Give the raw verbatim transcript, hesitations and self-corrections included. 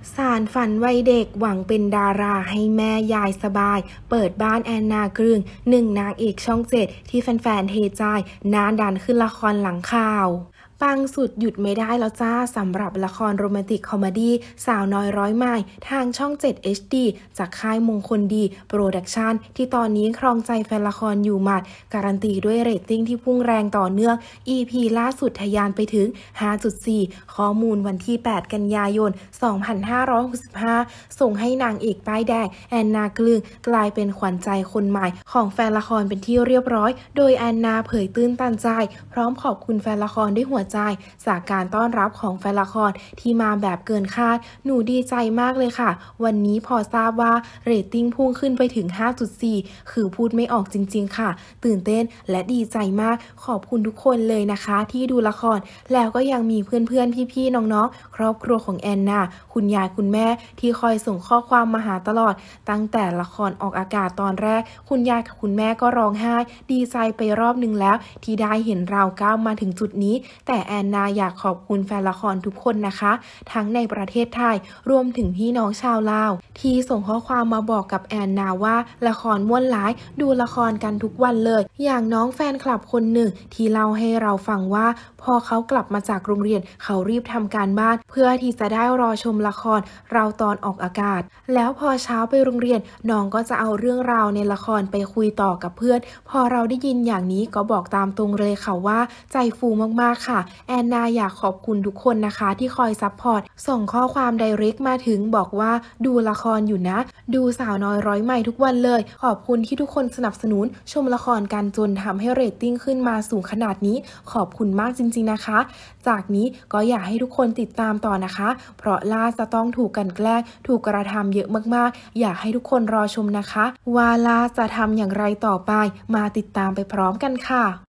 สานฝันวัยเด็กหวังเป็นดาราให้แม่ยายสบายเปิดบ้านแอนนากรึงหนึ่งนางเอกช่องเจ็ดที่แฟนๆเทใจนานดันขึ้นละครหลังข่าวปังสุดหยุดไม่ได้แล้วจ้าสำหรับละครโรแมนติกคอมเมดี้สาวน้อยร้อยไมล์ทางช่อง เจ็ด เอช ดี จากค่ายมงคลดีโปรดักชั่นที่ตอนนี้ครองใจแฟนละครอยู่หมัดการันตีด้วยเรตติ้งที่พุ่งแรงต่อเนื่อง อี พี ล่าสุดทะยานไปถึง ห้าจุดสี่ ข้อมูลวันที่ แปด กันยายน สองพันห้าร้อยหกสิบห้า ส่งให้นางเอกป้ายแดงแอนนากลึงกลายเป็นขวัญใจคนใหม่ของแฟนละครเป็นที่เรียบร้อยโดยแอนนาเผยตื้นตันใจพร้อมขอบคุณแฟนละครด้วยหัวใจจากการต้อนรับของแฟนละครที่มาแบบเกินคาดหนูดีใจมากเลยค่ะวันนี้พอทราบว่าเรตติ้งพุ่งขึ้นไปถึง ห้าจุดสี่ คือพูดไม่ออกจริงๆค่ะตื่นเต้นและดีใจมากขอบคุณทุกคนเลยนะคะที่ดูละครแล้วก็ยังมีเพื่อนๆพี่ๆน้องๆครอบครัวของแอนนาคุณยายคุณแม่ที่คอยส่งข้อความมาหาตลอดตั้งแต่ละครออกอากาศตอนแรกคุณยายกับคุณแม่ก็ร้องไห้ดีใจไปรอบนึงแล้วที่ได้เห็นเราก้าวมาถึงจุดนี้แต่แอนนาอยากขอบคุณแฟนละครทุกคนนะคะทั้งในประเทศไทยรวมถึงพี่น้องชาวลาวที่ส่งข้อความมาบอกกับแอนนาว่าละครม่วนหลายดูละครกันทุกวันเลยอย่างน้องแฟนคลับคนหนึ่งที่เล่าให้เราฟังว่าพอเขากลับมาจากโรงเรียนเขารีบทำการบ้านเพื่อที่จะได้รอชมละครเราตอนออกอากาศแล้วพอเช้าไปโรงเรียนน้องก็จะเอาเรื่องราวในละครไปคุยต่อกับเพื่อนพอเราได้ยินอย่างนี้ก็บอกตามตรงเลยค่ะว่าใจฟูมากๆค่ะแอนนาอยากขอบคุณทุกคนนะคะที่คอยซัพพอร์ตส่งข้อความไดเรกมาถึงบอกว่าดูละครอยู่นะดูสาวน้อยร้อยใหม่ทุกวันเลยขอบคุณที่ทุกคนสนับสนุนชมละครกันจนทำให้เรตติ้งขึ้นมาสูงขนาดนี้ขอบคุณมากจริงๆนะคะจากนี้ก็อยากให้ทุกคนติดตามต่อนะคะเพราะล่าจะต้องถูกกันแกล้งถูกกระทำเยอะมากๆอยากให้ทุกคนรอชมนะคะว่าล่าจะทำอย่างไรต่อไปมาติดตามไปพร้อมกันค่ะ